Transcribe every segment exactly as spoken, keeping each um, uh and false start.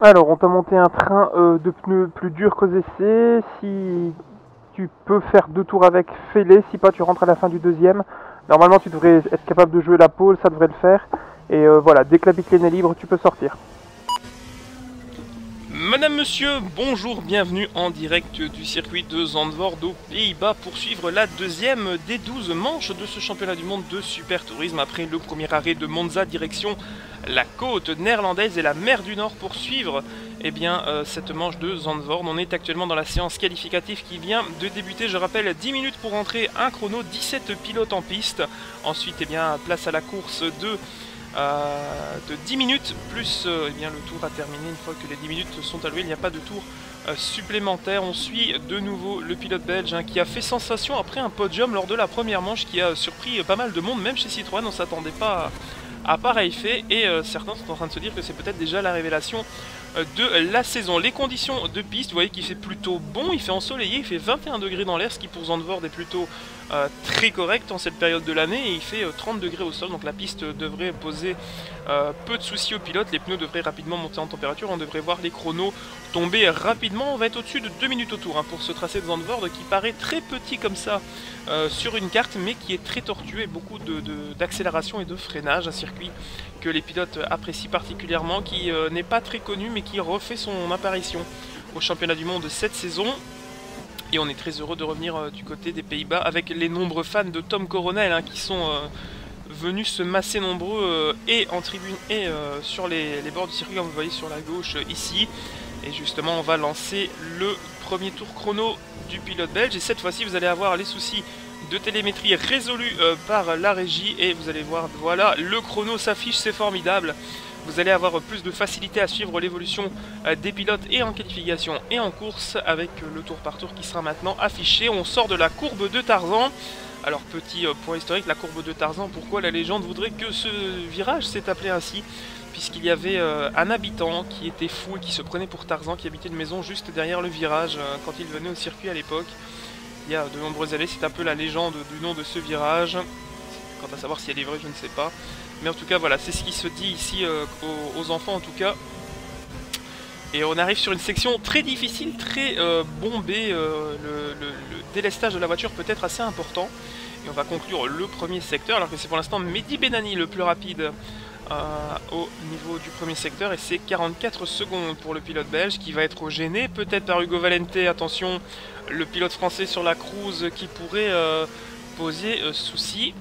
Alors, on t'a monté un train euh, de pneus plus dur qu'aux essais. Si tu peux faire deux tours avec, fais-les. Si pas, tu rentres à la fin du deuxième. Normalement, tu devrais être capable de jouer la pole, ça devrait le faire. Et euh, voilà, dès que la bitlane est libre, tu peux sortir. Madame, monsieur, bonjour, bienvenue en direct du circuit de Zandvoort aux Pays-Bas pour suivre la deuxième des douze manches de ce championnat du monde de super tourisme après le premier arrêt de Monza direction la côte néerlandaise et la mer du Nord pour suivre eh bien, euh, cette manche de Zandvoort. On est actuellement dans la séance qualificative qui vient de débuter, je rappelle, dix minutes pour rentrer, un chrono, dix-sept pilotes en piste. Ensuite, eh bien, place à la course de... Euh, de dix minutes, plus euh, eh bien, le tour a terminé. Une fois que les dix minutes sont allouées, il n'y a pas de tour euh, supplémentaire. On suit de nouveau le pilote belge hein, qui a fait sensation après un podium lors de la première manche, qui a surpris pas mal de monde, même chez Citroën. On ne s'attendait pas à, à pareil fait, et euh, certains sont en train de se dire que c'est peut-être déjà la révélation euh, de la saison. Les conditions de piste, vous voyez qu'il fait plutôt bon, il fait ensoleillé, il fait vingt et un degrés dans l'air, ce qui pour Zandvoort est plutôt Euh, très correct en cette période de l'année, et il fait euh, trente degrés au sol, donc la piste devrait poser euh, peu de soucis aux pilotes. Les pneus devraient rapidement monter en température, on devrait voir les chronos tomber rapidement. On va être au-dessus de deux minutes au tour hein, pour ce tracé de Zandvoort qui paraît très petit comme ça euh, sur une carte, mais qui est très tortueux et beaucoup d'accélération de, de, et de freinage. Un circuit que les pilotes apprécient particulièrement, qui euh, n'est pas très connu mais qui refait son apparition au championnat du monde cette saison. Et on est très heureux de revenir euh, du côté des Pays-Bas avec les nombreux fans de Tom Coronel hein, qui sont euh, venus se masser nombreux euh, et en tribune et euh, sur les, les bords du circuit, comme vous voyez sur la gauche euh, ici. Et justement, on va lancer le premier tour chrono du pilote belge. Et cette fois-ci, vous allez avoir les soucis de télémétrie résolus euh, par la régie. Et vous allez voir, voilà, le chrono s'affiche, c'est formidable. Vous allez avoir plus de facilité à suivre l'évolution des pilotes et en qualification et en course avec le tour par tour qui sera maintenant affiché. On sort de la courbe de Tarzan. Alors petit point historique, la courbe de Tarzan, pourquoi la légende voudrait que ce virage s'est appelé ainsi? Puisqu'il y avait un habitant qui était fou et qui se prenait pour Tarzan, qui habitait une maison juste derrière le virage quand il venait au circuit à l'époque. Il y a de nombreuses années, c'est un peu la légende du nom de ce virage. Quant à savoir si elle est vraie, je ne sais pas. Mais en tout cas, voilà, c'est ce qui se dit ici euh, aux, aux enfants en tout cas. Et on arrive sur une section très difficile, très euh, bombée. Euh, le, le, le délestage de la voiture peut être assez important. Et on va conclure le premier secteur, alors que c'est pour l'instant Mehdi Benani le plus rapide euh, au niveau du premier secteur. Et c'est quarante-quatre secondes pour le pilote belge qui va être gêné, peut-être par Hugo Valente. Attention, le pilote français sur la cruise qui pourrait euh, poser euh, souci.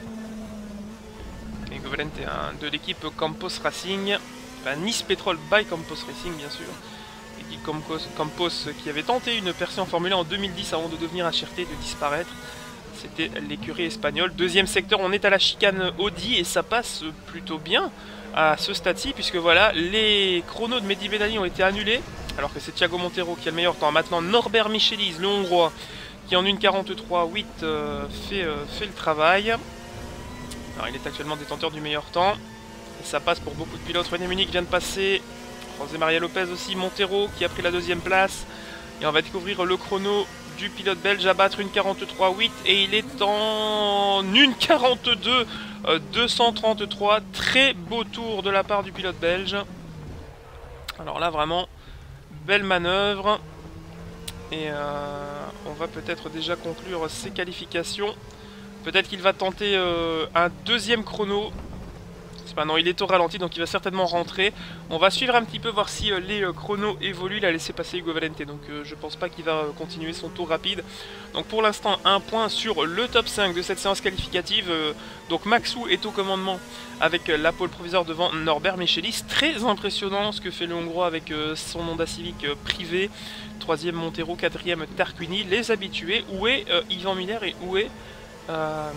Hugo Valente hein, de l'équipe Campos Racing, enfin, Nice Petrol by Campos Racing bien sûr, l'équipe Campos, Campos qui avait tenté une percée en Formule un en deux mille dix avant de devenir H R T et de disparaître. C'était l'écurie espagnole. Deuxième secteur, on est à la chicane Audi et ça passe plutôt bien à ce stade-ci, puisque voilà, les chronos de Mehdi Benani ont été annulés, alors que c'est Thiago Montero qui a le meilleur temps. Maintenant Norbert Michelis, le Hongrois, qui en une quarante-trois huit euh, fait, euh, fait le travail. Alors, il est actuellement détenteur du meilleur temps. Et ça passe pour beaucoup de pilotes. René Munich vient de passer. José Maria Lopez aussi. Montero qui a pris la deuxième place. Et on va découvrir le chrono du pilote belge à battre une quarante-trois huit. Et il est en une quarante-deux deux cent trente-trois. Très beau tour de la part du pilote belge. Alors là, vraiment, belle manœuvre. Et euh, on va peut-être déjà conclure ces qualifications. Peut-être qu'il va tenter euh, un deuxième chrono. Pas, non, il est au ralenti, donc il va certainement rentrer. On va suivre un petit peu, voir si euh, les euh, chronos évoluent. Il a laissé passer Hugo Valente, donc euh, je pense pas qu'il va euh, continuer son tour rapide. Donc pour l'instant, un point sur le top cinq de cette séance qualificative. Euh, donc Maxou est au commandement avec euh, la pole provisoire devant Norbert Michelis. Très impressionnant ce que fait le Hongrois avec euh, son Honda Civic euh, privé. Troisième Montero, quatrième Tarquini. Les habitués, où est euh, Yvan Miller et où est... Euh,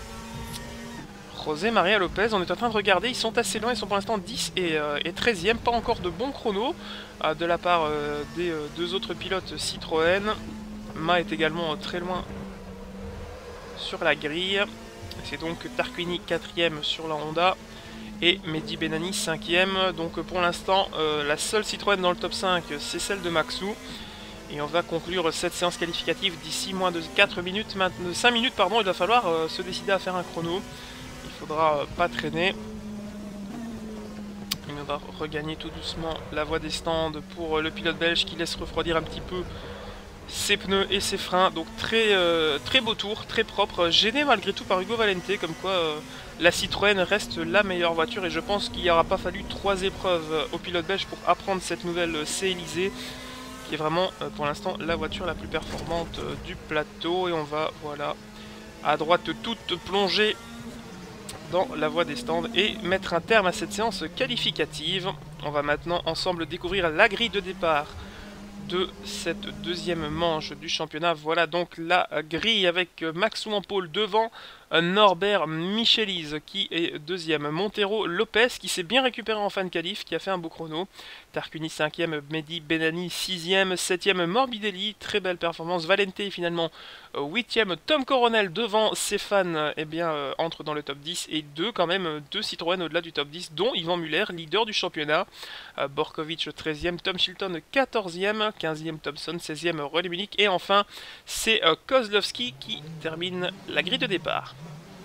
José Maria Lopez, on est en train de regarder, ils sont assez loin, ils sont pour l'instant dix et, euh, et treizième, pas encore de bons chronos euh, de la part euh, des euh, deux autres pilotes Citroën. Ma est également euh, très loin sur la grille. C'est donc Tarquini quatrième sur la Honda et Mehdi Benani cinquième. Donc pour l'instant, euh, la seule Citroën dans le top cinq, c'est celle de Maxou. Et on va conclure cette séance qualificative d'ici moins de quatre minutes, maintenant, cinq minutes pardon, il va falloir euh, se décider à faire un chrono. Il faudra euh, pas traîner. Il nous on va regagner tout doucement la voie des stands pour le pilote belge qui laisse refroidir un petit peu ses pneus et ses freins. Donc très, euh, très beau tour, très propre, gêné malgré tout par Ugo Valente, comme quoi euh, la Citroën reste la meilleure voiture et je pense qu'il n'y aura pas fallu trois épreuves au pilote belge pour apprendre cette nouvelle C Élysée, qui est vraiment euh, pour l'instant la voiture la plus performante euh, du plateau. Et on va, voilà, à droite toute plongée dans la voie des stands et mettre un terme à cette séance qualificative. On va maintenant ensemble découvrir la grille de départ de cette deuxième manche du championnat. Voilà donc la grille avec Maxou en pôle devant, Norbert Michelis qui est deuxième, Montero Lopez qui s'est bien récupéré en fin de qualif, qui a fait un beau chrono, Tarquini cinquième, Mehdi Benani sixième, septième Morbidelli, très belle performance, Valente finalement huitième, Tom Coronel devant Stéphane, eh bien euh, entre dans le top dix, et deux quand même, deux Citroën au-delà du top dix, dont Yvan Muller, leader du championnat, euh, Borkovic treizième, Tom Chilton quatorzième, quinzième Thompson, seizième René Munich, et enfin c'est euh, Kozlowski qui termine la grille de départ.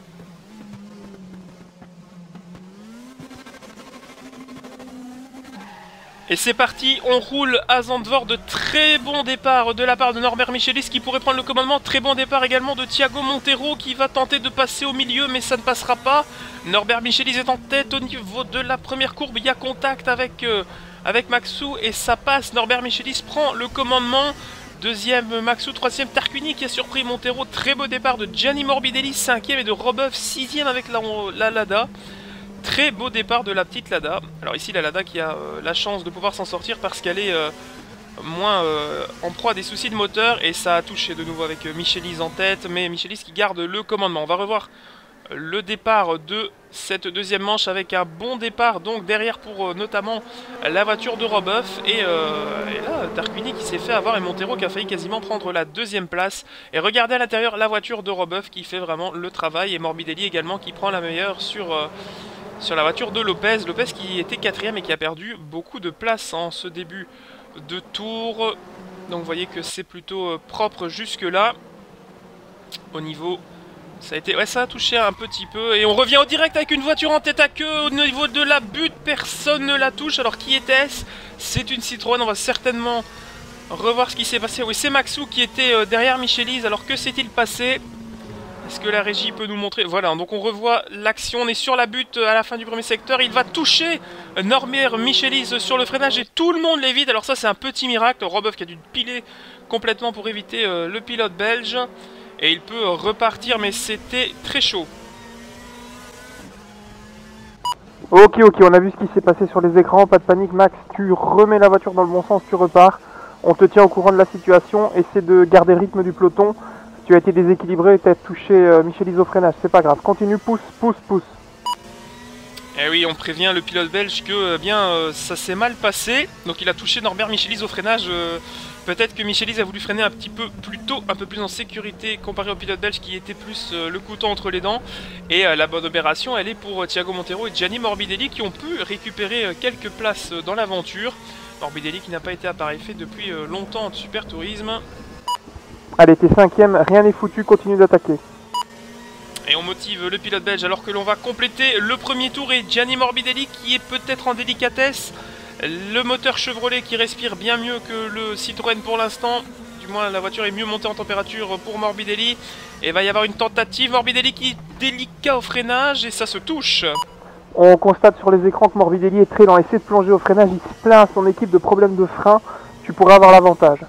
Et c'est parti, on roule à Zandvoort, de très bon départ de la part de Norbert Michelis qui pourrait prendre le commandement. Très bon départ également de Thiago Montero qui va tenter de passer au milieu mais ça ne passera pas. Norbert Michelis est en tête au niveau de la première courbe, il y a contact avec, euh, avec Maxou et ça passe. Norbert Michelis prend le commandement. Deuxième Maxou, troisième Tarquini qui a surpris Montero. Très beau départ de Gianni Morbidelli, cinquième, et de Robeuf, sixième avec la, la Lada. Très beau départ de la petite Lada. Alors ici la Lada qui a euh, la chance de pouvoir s'en sortir parce qu'elle est euh, moins euh, en proie à des soucis de moteur. Et ça a touché de nouveau avec euh, Michelis en tête. Mais Michelis qui garde le commandement. On va revoir euh, le départ de cette deuxième manche avec un bon départ donc derrière pour euh, notamment la voiture de Robeuf. Et, euh, et là Tarquini qui s'est fait avoir et Montero qui a failli quasiment prendre la deuxième place. Et regardez à l'intérieur la voiture de Robeuf qui fait vraiment le travail. Et Morbidelli également qui prend la meilleure sur... Euh, sur la voiture de Lopez, Lopez qui était quatrième et qui a perdu beaucoup de place en ce début de tour. Donc vous voyez que c'est plutôt propre jusque là. Au niveau, ça a été, ouais, ça a touché un petit peu. Et on revient au direct avec une voiture en tête à queue. Au niveau de la butte, personne ne la touche. Alors qui était-ce? C'est une Citroën, on va certainement revoir ce qui s'est passé. Oui, c'est Maxou qui était derrière Michelis. Alors que s'est-il passé? Est-ce que la régie peut nous montrer? Voilà, donc on revoit l'action, on est sur la butte à la fin du premier secteur. Il va toucher Norbert Michelis sur le freinage et tout le monde l'évite. Alors ça c'est un petit miracle, Robeuf qui a dû piler complètement pour éviter euh, le pilote belge. Et il peut repartir mais c'était très chaud. Ok, ok, on a vu ce qui s'est passé sur les écrans, pas de panique Max, tu remets la voiture dans le bon sens, tu repars. On te tient au courant de la situation, essaie de garder le rythme du peloton. Tu as été déséquilibré et tu as touché euh, Michelis au freinage, c'est pas grave. Continue, pousse, pousse, pousse. Eh oui, on prévient le pilote belge que eh bien euh, ça s'est mal passé. Donc il a touché Norbert Michelis au freinage. Euh, Peut-être que Michelis a voulu freiner un petit peu plus tôt, un peu plus en sécurité comparé au pilote belge qui était plus euh, le couteau entre les dents. Et euh, la bonne opération, elle est pour euh, Thiago Montero et Gianni Morbidelli qui ont pu récupérer euh, quelques places euh, dans l'aventure. Morbidelli qui n'a pas été à pareil fait depuis euh, longtemps en Super Tourisme. Allez, t'es cinquième, rien n'est foutu, continue d'attaquer. Et on motive le pilote belge alors que l'on va compléter le premier tour et Gianni Morbidelli qui est peut-être en délicatesse. Le moteur Chevrolet qui respire bien mieux que le Citroën pour l'instant. Du moins la voiture est mieux montée en température pour Morbidelli. Et il va y avoir une tentative, Morbidelli qui est délicat au freinage et ça se touche. On constate sur les écrans que Morbidelli est très lent, essaie de plonger au freinage, il se plaint à son équipe de problèmes de frein. Tu pourrais avoir l'avantage.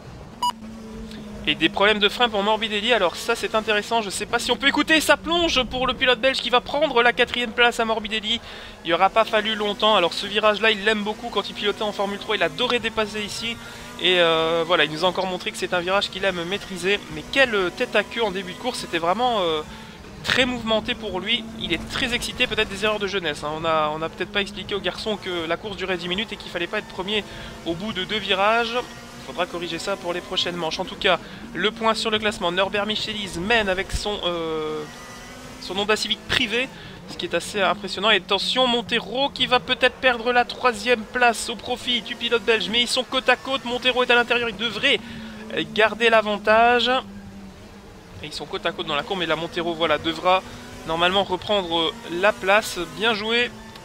Et des problèmes de frein pour Morbidelli, alors ça c'est intéressant, je sais pas si on peut écouter, ça plonge pour le pilote belge qui va prendre la quatrième place à Morbidelli. Il aura pas fallu longtemps, alors ce virage là il l'aime beaucoup quand il pilotait en Formule trois, il adorait dépasser ici. Et euh, voilà, il nous a encore montré que c'est un virage qu'il aime maîtriser. Mais quelle tête à queue en début de course, c'était vraiment euh, très mouvementé pour lui. Il est très excité, peut-être des erreurs de jeunesse, hein. On a, on a peut-être pas expliqué aux garçons que la course durait dix minutes et qu'il fallait pas être premier au bout de deux virages. Il faudra corriger ça pour les prochaines manches. En tout cas, le point sur le classement. Norbert Michelis mène avec son, euh, son Honda Civic privé, ce qui est assez impressionnant. Et attention, Montero qui va peut-être perdre la troisième place au profit du pilote belge. Mais ils sont côte à côte. Montero est à l'intérieur. Il devrait garder l'avantage. Et ils sont côte à côte dans la courbe. Mais la Montero voilà, devra normalement reprendre la place. Bien joué,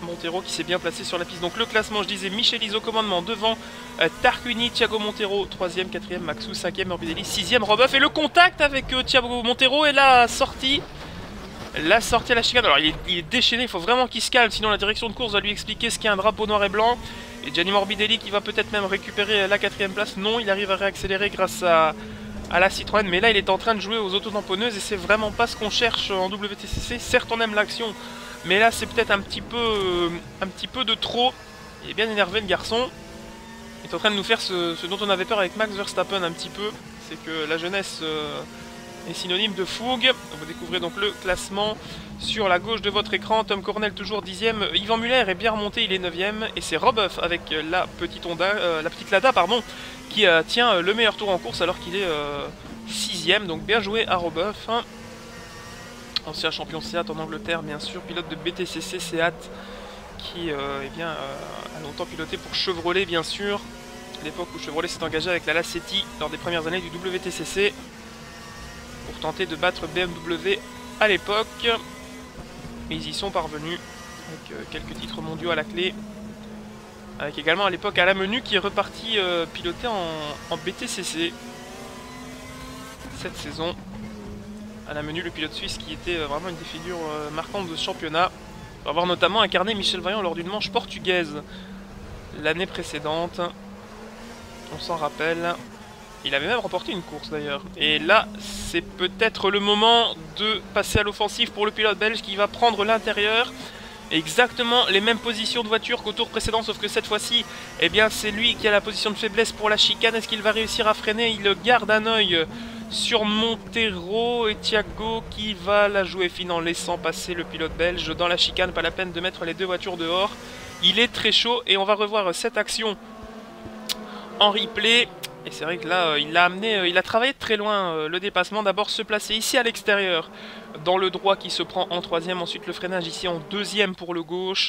Montero qui s'est bien placé sur la piste. Donc le classement, je disais, Michelis au commandement devant euh, Tarquini, Thiago Montero troisième, quatrième, Maxou cinquième, Morbidelli sixième, Roboff. Et le contact avec euh, Thiago Montero et la sortie. La sortie à la chicane. Alors il est, il est déchaîné, il faut vraiment qu'il se calme, sinon la direction de course va lui expliquer ce qu'est un drapeau noir et blanc. Et Gianni Morbidelli qui va peut-être même récupérer la quatrième place. Non, il arrive à réaccélérer grâce à, à la Citroën. Mais là il est en train de jouer aux autotamponneuses et c'est vraiment pas ce qu'on cherche en W T C C. Certes on aime l'action, mais là c'est peut-être un petit peu euh, un petit peu de trop. Il est bien énervé le garçon. Il est en train de nous faire ce, ce dont on avait peur avec Max Verstappen un petit peu. C'est que la jeunesse euh, est synonyme de fougue. Vous découvrez donc le classement sur la gauche de votre écran. Tom Cornell toujours dixième. Yvan Muller est bien remonté, il est neuvième. Et c'est Roboff avec la petite, Honda, euh, la petite Lada pardon, qui euh, tient le meilleur tour en course alors qu'il est euh, sixième. Donc bien joué à Roboff. Ancien champion Seat en Angleterre bien sûr. Pilote de B T C C Seat qui euh, eh bien, euh, a longtemps piloté pour Chevrolet bien sûr. À l'époque où Chevrolet s'est engagé avec la Lacetti lors des premières années du W T C C. Pour tenter de battre B M W à l'époque. Et ils y sont parvenus avec euh, quelques titres mondiaux à la clé. Avec également à l'époque Alain Menu qui est reparti euh, piloter en, en B T C C cette saison. Alain Menu, le pilote suisse qui était euh, vraiment une des figures euh, marquantes de ce championnat. Pour avoir notamment incarné Michel Vaillant lors d'une manche portugaise l'année précédente. On s'en rappelle. Il avait même remporté une course d'ailleurs. Et là, c'est peut-être le moment de passer à l'offensive pour le pilote belge qui va prendre l'intérieur. Exactement les mêmes positions de voiture qu'au tour précédent, sauf que cette fois-ci, eh bien, c'est lui qui a la position de faiblesse pour la chicane. Est-ce qu'il va réussir à freiner? Il garde un œil sur Montero et Thiago qui va la jouer fine en laissant passer le pilote belge dans la chicane. Pas la peine de mettre les deux voitures dehors. Il est très chaud et on va revoir cette action en replay. Et c'est vrai que là, il a amené, il a travaillé de très loin le dépassement. D'abord se placer ici à l'extérieur, dans le droit qui se prend en troisième. Ensuite le freinage ici en deuxième pour le gauche.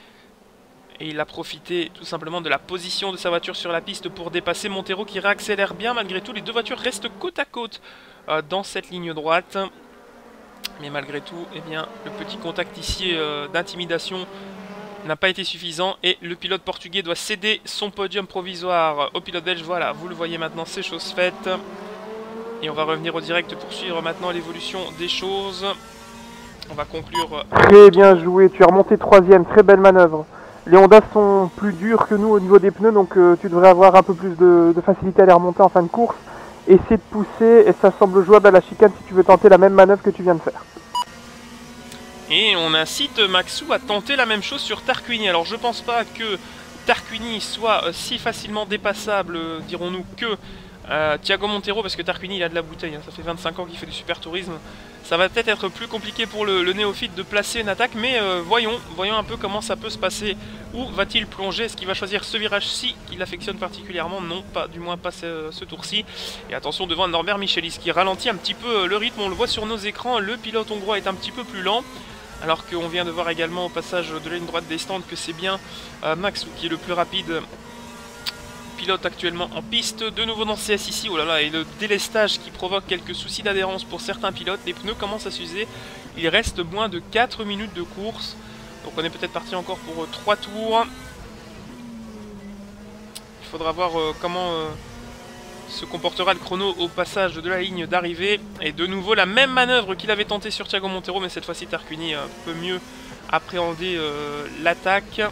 Et il a profité tout simplement de la position de sa voiture sur la piste pour dépasser Montero qui réaccélère bien. Malgré tout, les deux voitures restent côte à côte euh, dans cette ligne droite. Mais malgré tout, eh bien, le petit contact ici euh, d'intimidation n'a pas été suffisant et le pilote portugais doit céder son podium provisoire au pilote belge. Voilà, vous le voyez maintenant, c'est chose faite. Et on va revenir au direct pour suivre maintenant l'évolution des choses. On va conclure. Très bien joué, tu as remonté troisième, très belle manœuvre. Les Honda sont plus durs que nous au niveau des pneus, donc euh, tu devrais avoir un peu plus de, de facilité à les remonter en fin de course. Essaie de pousser et ça semble jouable à la chicane si tu veux tenter la même manœuvre que tu viens de faire. Et on incite Maxou à tenter la même chose sur Tarquini. Alors je pense pas que Tarquini soit euh, si facilement dépassable, euh, dirons-nous, que euh, Thiago Montero, parce que Tarquini il a de la bouteille, hein. Ça fait vingt-cinq ans qu'il fait du super tourisme. Ça va peut-être être plus compliqué pour le, le néophyte de placer une attaque, mais euh, voyons, voyons un peu comment ça peut se passer. Où va-t-il plonger? Est-ce qu'il va choisir ce virage-ci qu'il affectionne particulièrement? Non, pas, du moins pas ce, ce tour-ci. Et attention devant Norbert Michelis qui ralentit un petit peu le rythme, on le voit sur nos écrans, le pilote hongrois est un petit peu plus lent. Alors qu'on vient de voir également au passage de la ligne droite des stands que c'est bien euh, Maxou qui est le plus rapide pilote actuellement en piste. De nouveau dans C S ici, oh là là, et le délestage qui provoque quelques soucis d'adhérence pour certains pilotes. Les pneus commencent à s'user, il reste moins de quatre minutes de course. Donc on est peut-être parti encore pour euh, trois tours. Il faudra voir euh, comment euh, se comportera le chrono au passage de la ligne d'arrivée. Et de nouveau la même manœuvre qu'il avait tenté sur Thiago Montero, mais cette fois-ci Tarquini euh, peut mieux appréhender euh, l'attaque.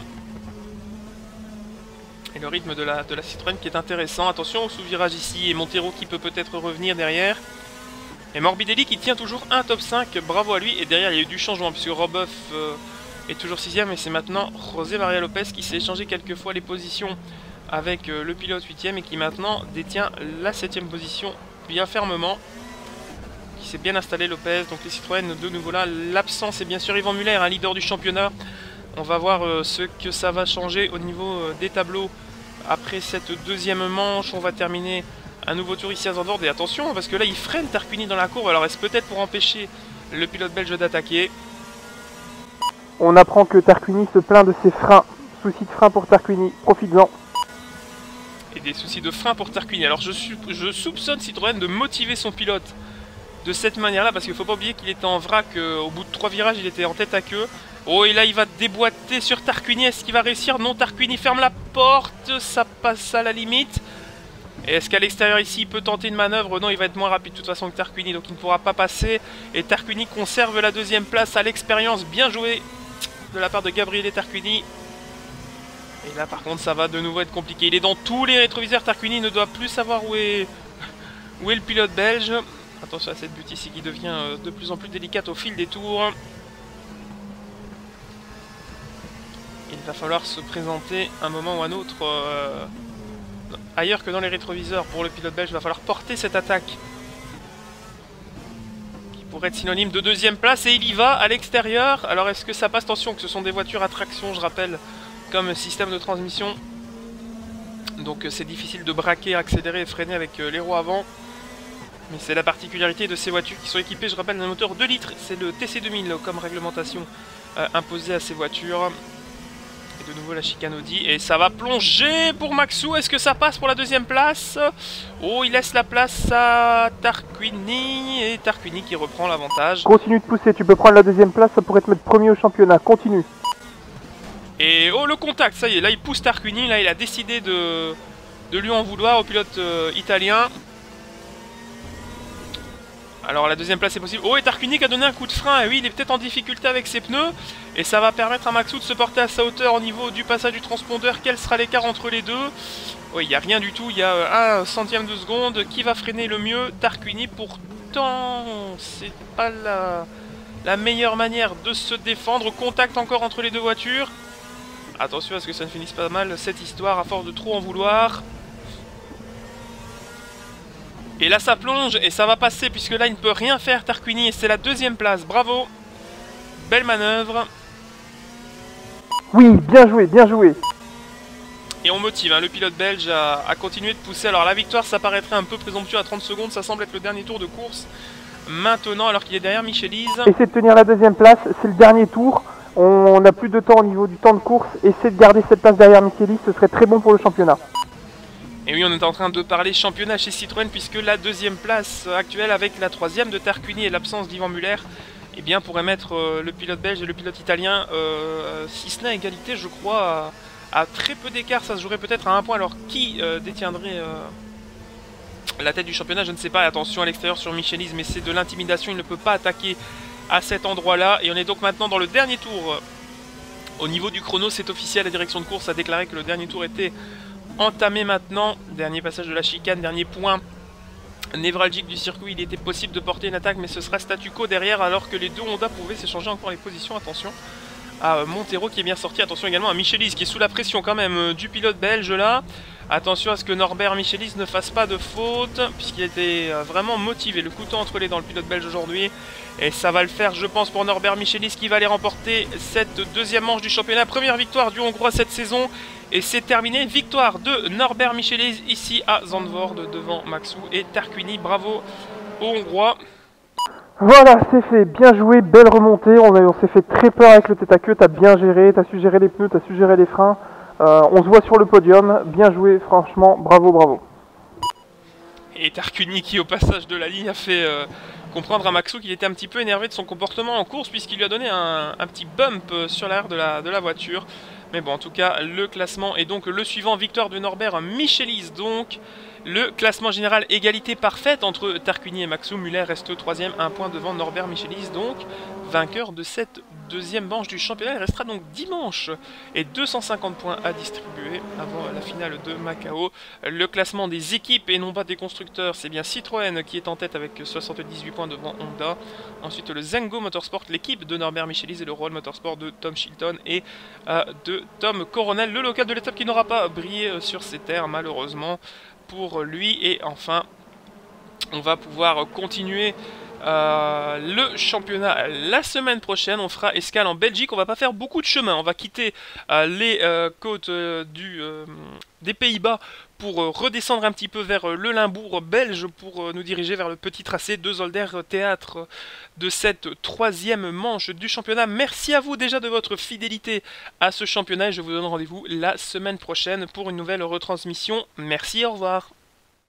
Et le rythme de la, de la Citroën qui est intéressant. Attention au sous-virage ici et Montero qui peut peut-être revenir derrière. Et Morbidelli qui tient toujours un top cinq, bravo à lui. Et derrière il y a eu du changement puisque Roboff euh, est toujours sixième et c'est maintenant José Maria Lopez qui s'est échangé quelques fois les positions avec euh, le pilote huitième et qui maintenant détient la septième position bien fermement. Qui s'est bien installé Lopez, donc les Citroën de nouveau là. L'absence est bien sûr Yvan Muller, un leader du championnat. On va voir euh, ce que ça va changer au niveau euh, des tableaux après cette deuxième manche. On va terminer un nouveau tour ici à Zandvoort. Et attention, parce que là, il freine Tarquini dans la courbe. Alors, est-ce peut-être pour empêcher le pilote belge d'attaquer? On apprend que Tarquini se plaint de ses freins. Souci de frein pour Tarquini. Profites-en. Et des soucis de frein pour Tarquini. Alors, je, je soupçonne Citroën de motiver son pilote de cette manière-là, parce qu'il faut pas oublier qu'il était en vrac, euh, au bout de trois virages, il était en tête à queue. Oh, et là, il va déboîter sur Tarquini. Est-ce qu'il va réussir? Non, Tarquini ferme la porte. Ça passe à la limite. Et est-ce qu'à l'extérieur, ici, il peut tenter une manœuvre? Non, il va être moins rapide de toute façon que Tarquini, donc il ne pourra pas passer. Et Tarquini conserve la deuxième place à l'expérience. Bien joué de la part de Gabriele Tarquini. Et là, par contre, ça va de nouveau être compliqué. Il est dans tous les rétroviseurs. Tarquini ne doit plus savoir où est, où est le pilote belge. Attention à cette butte ici qui devient de plus en plus délicate au fil des tours. Il va falloir se présenter un moment ou un autre euh, ailleurs que dans les rétroviseurs. Pour le pilote belge, il va falloir porter cette attaque qui pourrait être synonyme de deuxième place. Et il y va à l'extérieur. Alors est-ce que ça passe? Attention que ce sont des voitures à traction, je rappelle, comme système de transmission. Donc c'est difficile de braquer, accélérer et freiner avec les roues avant. Mais c'est la particularité de ces voitures qui sont équipées, je rappelle, d'un moteur deux litres. C'est le T C deux mille comme réglementation euh, imposée à ces voitures. Et de nouveau la chicane Audi. Et ça va plonger pour Maxou. Est-ce que ça passe pour la deuxième place? Oh, il laisse la place à Tarquini. Et Tarquini qui reprend l'avantage. Continue de pousser, tu peux prendre la deuxième place, ça pourrait te mettre premier au championnat. Continue. Et oh, le contact, ça y est, là il pousse Tarquini. Là il a décidé de, de lui en vouloir au pilote euh, italien. Alors la deuxième place est possible. Oh, et Tarquini qui a donné un coup de frein. Et oui, il est peut-être en difficulté avec ses pneus. Et ça va permettre à Maxou de se porter à sa hauteur au niveau du passage du transpondeur. Quel sera l'écart entre les deux? Oui, il n'y a rien du tout. Il y a un centième de seconde. Qui va freiner le mieux? Tarquini. Pourtant, c'est pas la, la meilleure manière de se défendre. Contact encore entre les deux voitures. Attention à ce que ça ne finisse pas mal cette histoire à force de trop en vouloir. Et là ça plonge et ça va passer puisque là il ne peut rien faire Tarquini et c'est la deuxième place. Bravo. Belle manœuvre. Oui, bien joué, bien joué. Et on motive hein, le pilote belge à, à continuer de pousser. Alors la victoire ça paraîtrait un peu présomptueux à trente secondes. Ça semble être le dernier tour de course maintenant alors qu'il est derrière Michelise. Essaie de tenir la deuxième place, c'est le dernier tour. On n'a plus de temps au niveau du temps de course. Essaie de garder cette place derrière Michelise, ce serait très bon pour le championnat. Et oui, on est en train de parler championnat chez Citroën puisque la deuxième place actuelle avec la troisième de Tarquini et l'absence d'Ivan Muller eh bien, pourrait mettre euh, le pilote belge et le pilote italien, euh, si ce n'est à égalité, je crois, à, à très peu d'écart. Ça se jouerait peut-être à un point. Alors, qui euh, détiendrait euh, la tête du championnat? Je ne sais pas. Attention à l'extérieur sur Michelise, mais c'est de l'intimidation. Il ne peut pas attaquer à cet endroit-là. Et on est donc maintenant dans le dernier tour. Au niveau du chrono, c'est officiel. La direction de course a déclaré que le dernier tour était entamé maintenant. Dernier passage de la chicane, dernier point névralgique du circuit. Il était possible de porter une attaque, mais ce sera statu quo derrière, alors que les deux Honda pouvaient s'échanger encore les positions. Attention à Montero qui est bien sorti. Attention également à Michelise qui est sous la pression quand même du pilote belge là. Attention à ce que Norbert Michelise ne fasse pas de faute, puisqu'il était vraiment motivé, le couteau entre les dents, le pilote belge aujourd'hui. Et ça va le faire, je pense, pour Norbert Michelise qui va aller remporter cette deuxième manche du championnat. Première victoire du Hongrois cette saison. Et c'est terminé. Victoire de Norbert Michelise ici à Zandvoort devant Maxou et Tarquini. Bravo aux Hongrois. Voilà, c'est fait. Bien joué, belle remontée. On, on s'est fait très peur avec le tête à queue. T'as bien géré, t'as su gérer les pneus, t'as su gérer les freins. Euh, on se voit sur le podium. Bien joué, franchement. Bravo, bravo. Et Tarquini qui, au passage de la ligne, a fait euh, comprendre à Maxou qu'il était un petit peu énervé de son comportement en course, puisqu'il lui a donné un, un petit bump sur l'arrière de la, de la voiture. Mais bon, en tout cas, le classement est donc le suivant. Victoire de Norbert Michelise, donc. Le classement général, égalité parfaite entre Tarquini et Maxou. Muller reste troisième, un point devant Norbert Michelise, donc. Vainqueur de cette deuxième manche du championnat. Il restera donc dix manches et deux cent cinquante points à distribuer avant la finale de Macao. Le classement des équipes et non pas des constructeurs, c'est bien Citroën qui est en tête avec soixante-dix-huit points devant Honda. Ensuite le Zengo Motorsport, l'équipe de Norbert Michelise, et le Roll Motorsport de Tom Chilton et euh, de Tom Coronel, le local de l'étape qui n'aura pas brillé sur ses terres malheureusement pour lui. Et enfin, on va pouvoir continuer Euh, le championnat la semaine prochaine. On fera escale en Belgique. On va pas faire beaucoup de chemin. On va quitter euh, les euh, côtes euh, du, euh, des Pays-Bas pour euh, redescendre un petit peu vers euh, le Limbourg belge pour euh, nous diriger vers le petit tracé de Zolder Théâtre de cette troisième manche du championnat. Merci à vous déjà de votre fidélité à ce championnat et je vous donne rendez-vous la semaine prochaine pour une nouvelle retransmission. Merci, au revoir.